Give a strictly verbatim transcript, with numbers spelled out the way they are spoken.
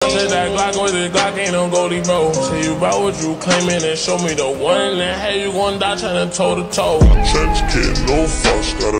Check that Glock with the Glock, ain't no goldie, bro. Tell you about what you claiming and show me the one. And hey, you gon' die tryna toe to toe. Trench kid, no fuss, gotta